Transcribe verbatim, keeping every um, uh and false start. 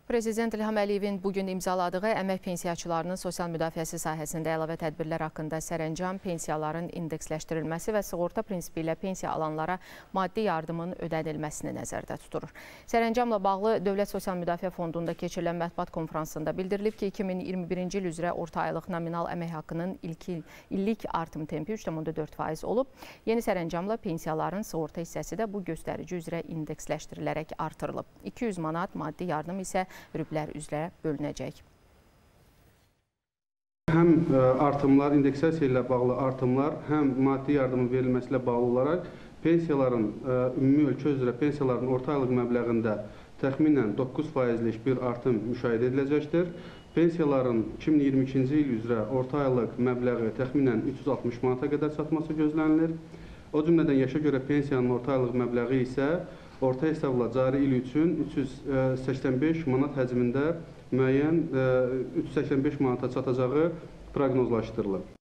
Prezident İlham Əliyevin bugün imzaladığı əmək pensiyaçılarının sosial müdafiəsi sahəsində əlavə tədbirlər haqqında sərəncam, pensiyaların indeksləşdirilməsi və sığorta prinsipi ilə pensiya alanlara maddi yardımın ödənilməsini nəzərdə tuturur. Sərəncamla bağlı Dövlət Sosial Müdafiə Fondunda keçirilən mətbuat konfransında bildirilib ki, iki min iyirmi birinci il üzrə orta aylıq nominal əmək haqqının ilki, illik artım tempi üç nöqtə dörd faiz olub. Yeni sərəncamla pensiyaların sığorta hissəsi də bu göstərici üzrə indeksləşdirilərək artırılıb. iki yüz manat maddi yardım isə rüblər üzrə bölünəcək. Həm artımlar, indeksasiya ilə bağlı artımlar, həm maddi yardımın verilməsi ilə bağlı olaraq pensiyaların, ümumi ölkə üzrə pensiyaların orta aylıq məbləğində təxminən doqquz faizlik bir artım müşahidə ediləcəkdir. Pensiyaların iki min iyirmi ikinci il üzrə orta aylıq məbləği təxminən üç yüz altmış manata qədər çatması gözlənilir. O cümlədən yaşa görə pensiyanın orta aylıq məbləği isə orta hesabla cari il üçün üç yüz səksən beş manat həcmində müəyyən üç yüz səksən beş manata çatacağı proqnozlaşdırılır.